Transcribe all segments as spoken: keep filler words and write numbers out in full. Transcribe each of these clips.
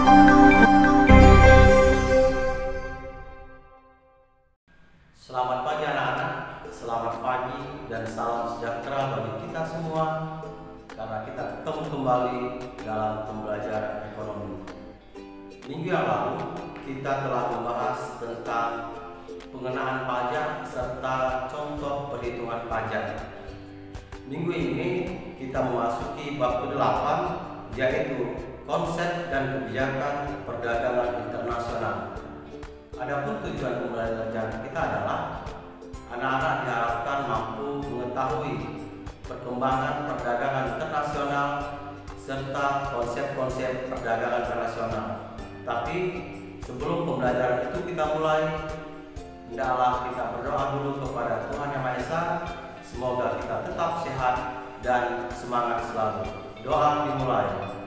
Selamat pagi anak-anak, selamat pagi dan salam sejahtera bagi kita semua karena kita ketemu kembali dalam pembelajaran ekonomi. Minggu yang lalu kita telah membahas tentang pengenaan pajak serta contoh perhitungan pajak. Minggu ini kita memasuki bab kedelapan, yaitu konsep dan kebijakan perdagangan internasional. Adapun tujuan pembelajaran kita adalah anak-anak diharapkan mampu mengetahui perkembangan perdagangan internasional serta konsep-konsep perdagangan internasional. Tapi sebelum pembelajaran itu kita mulai, hendaklah kita berdoa dulu kepada Tuhan Yang Maha Esa. Semoga kita tetap sehat dan semangat selalu. Doa dimulai.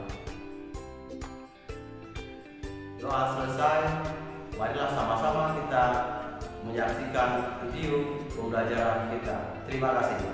Doa selesai, marilah sama-sama kita menyaksikan video pembelajaran kita. Terima kasih.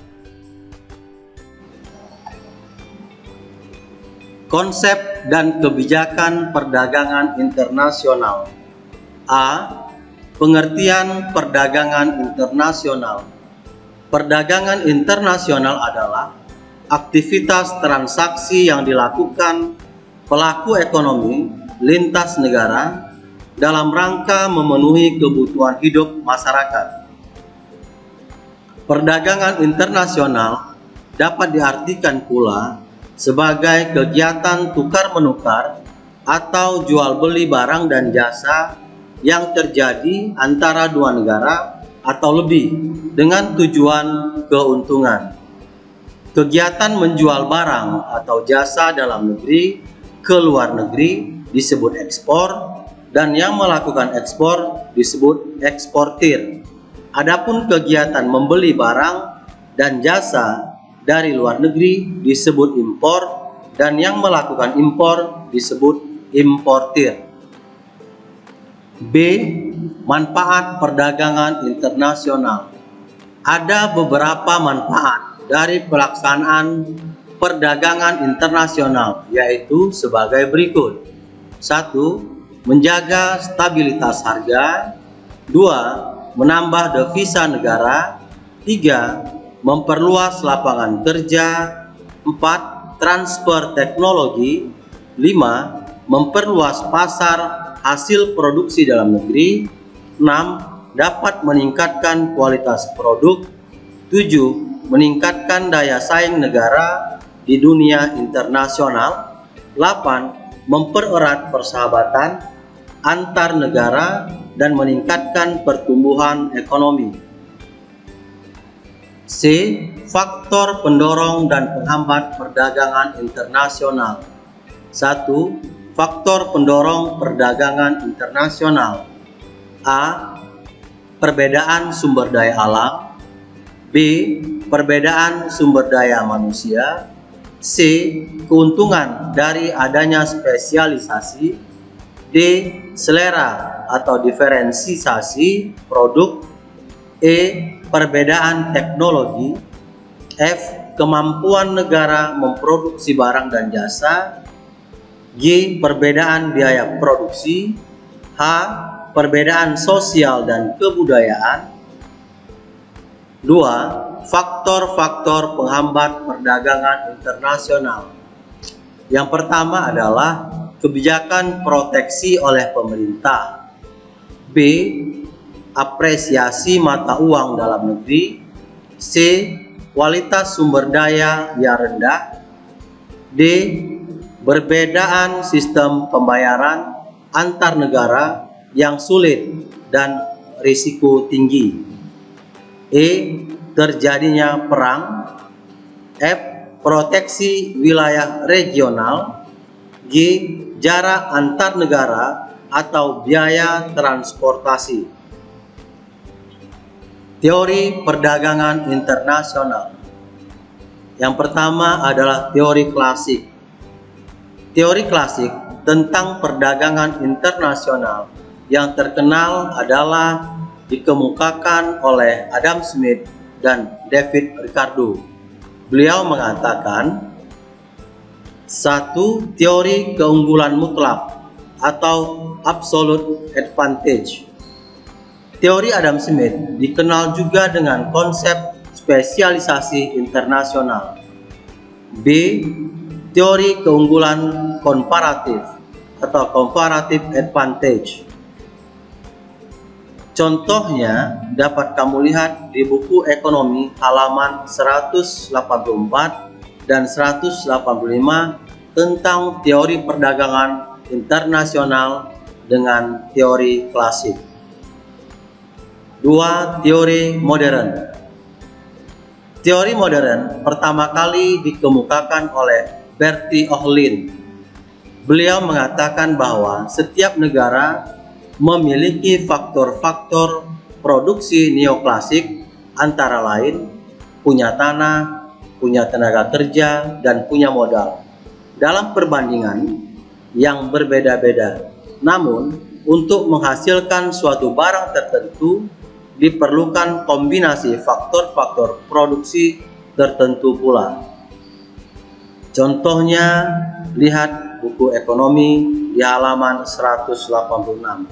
Konsep dan kebijakan perdagangan internasional. A. Pengertian perdagangan internasional. Perdagangan internasional adalah aktivitas transaksi yang dilakukan pelaku ekonomi lintas negara dalam rangka memenuhi kebutuhan hidup masyarakat. Perdagangan internasional dapat diartikan pula sebagai kegiatan tukar-menukar atau jual beli barang dan jasa yang terjadi antara dua negara atau lebih dengan tujuan keuntungan. Kegiatan menjual barang atau jasa dalam negeri ke luar negeri disebut ekspor, dan yang melakukan ekspor disebut eksportir. Adapun kegiatan membeli barang dan jasa dari luar negeri disebut impor, dan yang melakukan impor disebut importir. B. Manfaat perdagangan internasional. Ada beberapa manfaat dari pelaksanaan perdagangan internasional, yaitu sebagai berikut. Satu. Menjaga stabilitas harga. Dua. Menambah devisa negara. Tiga. Memperluas lapangan kerja. Empat. Transfer teknologi. Lima. Memperluas pasar hasil produksi dalam negeri. Enam. Dapat meningkatkan kualitas produk. Tujuh. Meningkatkan daya saing negara di dunia internasional. Delapan. Mempererat persahabatan antar negara dan meningkatkan pertumbuhan ekonomi. C. Faktor pendorong dan penghambat perdagangan internasional. Satu. Faktor pendorong perdagangan internasional. A. Perbedaan sumber daya alam. B. Perbedaan sumber daya manusia. C. Keuntungan dari adanya spesialisasi. D. Selera atau diferensiasi produk. E. Perbedaan teknologi. F. Kemampuan negara memproduksi barang dan jasa. G. Perbedaan biaya produksi. H. Perbedaan sosial dan kebudayaan. Dua. Faktor-faktor penghambat perdagangan internasional. Yang pertama adalah kebijakan proteksi oleh pemerintah. B. Apresiasi mata uang dalam negeri. C. Kualitas sumber daya yang rendah. D. Perbedaan sistem pembayaran antar negara yang sulit dan risiko tinggi. E. Terjadinya perang. F. Proteksi wilayah regional. G. Jarak antar negara atau biaya transportasi. Teori perdagangan internasional. Yang pertama adalah teori klasik. Teori klasik tentang perdagangan internasional yang terkenal adalah dikemukakan oleh Adam Smith dan David Ricardo. Beliau mengatakan, satu, teori keunggulan mutlak. atau absolute advantage. Teori Adam Smith dikenal juga dengan konsep spesialisasi internasional. B. Teori keunggulan komparatif atau comparative advantage. Contohnya dapat kamu lihat di buku ekonomi halaman seratus delapan puluh empat dan seratus delapan puluh lima tentang teori perdagangan internasional dengan teori klasik. Dua. Teori modern. Teori modern pertama kali dikemukakan oleh Bertie Ohlin. Beliau mengatakan bahwa setiap negara memiliki faktor-faktor produksi neoklasik, antara lain punya tanah, punya tenaga kerja, dan punya modal dalam perbandingan yang berbeda-beda. Namun, untuk menghasilkan suatu barang tertentu diperlukan kombinasi faktor-faktor produksi tertentu pula. Contohnya, lihat buku ekonomi di halaman seratus delapan puluh enam.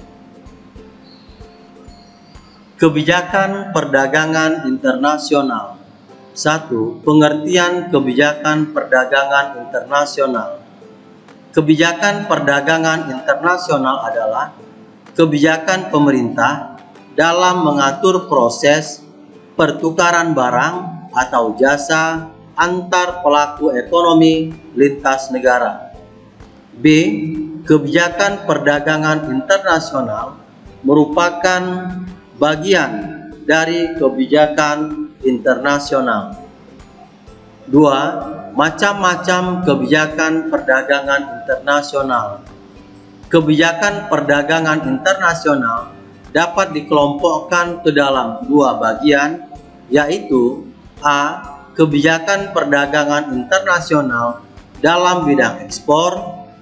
Kebijakan perdagangan internasional. Satu. Pengertian kebijakan perdagangan internasional. Kebijakan perdagangan internasional adalah kebijakan pemerintah dalam mengatur proses pertukaran barang atau jasa antar pelaku ekonomi lintas negara. B. Kebijakan perdagangan internasional merupakan bagian dari kebijakan internasional. Dua. Macam-macam kebijakan perdagangan internasional. Kebijakan perdagangan internasional dapat dikelompokkan ke dalam dua bagian, yaitu A. Kebijakan perdagangan internasional dalam bidang ekspor.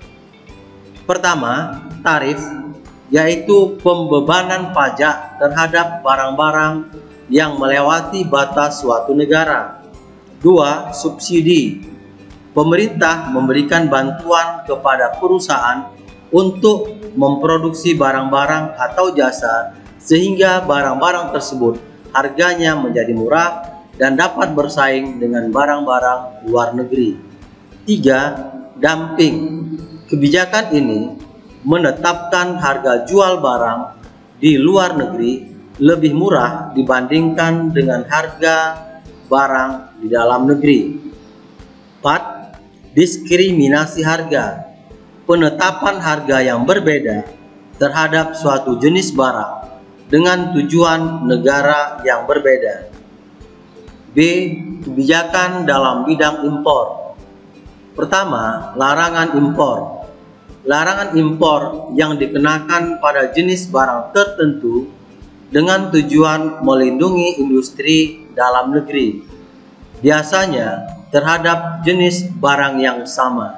Pertama, tarif, yaitu pembebanan pajak terhadap barang-barang yang melewati batas suatu negara. Dua. Subsidi, pemerintah memberikan bantuan kepada perusahaan untuk memproduksi barang-barang atau jasa sehingga barang-barang tersebut harganya menjadi murah dan dapat bersaing dengan barang-barang luar negeri. Tiga. Dumping, kebijakan ini menetapkan harga jual barang di luar negeri lebih murah dibandingkan dengan harga barang di dalam negeri. Empat. Diskriminasi harga, penetapan harga yang berbeda terhadap suatu jenis barang dengan tujuan negara yang berbeda. B. Kebijakan dalam bidang impor. Pertama, larangan impor. Larangan impor yang dikenakan pada jenis barang tertentu dengan tujuan melindungi industri dalam negeri, biasanya terhadap jenis barang yang sama.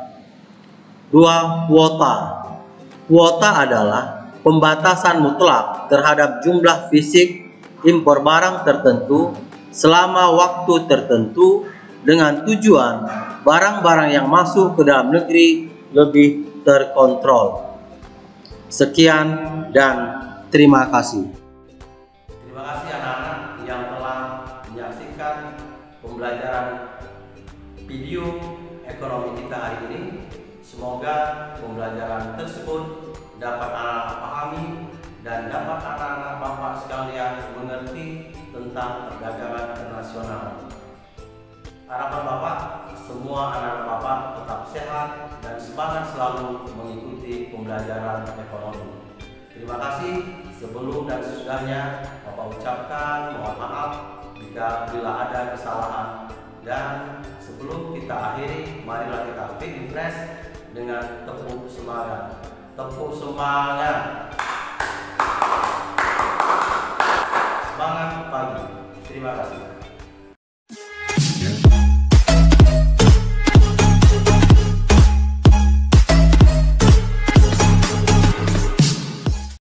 Dua. Kuota. Kuota adalah pembatasan mutlak terhadap jumlah fisik impor barang tertentu selama waktu tertentu dengan tujuan barang-barang yang masuk ke dalam negeri lebih terkontrol. Sekian dan terima kasih. Terima kasih anak-anak yang telah menyaksikan pembelajaran video ekonomi kita hari ini. Semoga pembelajaran tersebut dapat anak-anak pahami dan dapat anak-anak bapak sekalian mengerti tentang perdagangan internasional. Harapan bapak, semua anak-anak bapak tetap sehat dan semangat selalu mengikuti pembelajaran ekonomi. Terima kasih. Sebelum dan sesudahnya, bapak ucapkan mohon maaf jika bila ada kesalahan. Dan sebelum kita akhiri, marilah kita feed impress dengan tepuk semangat. Tepuk semangat.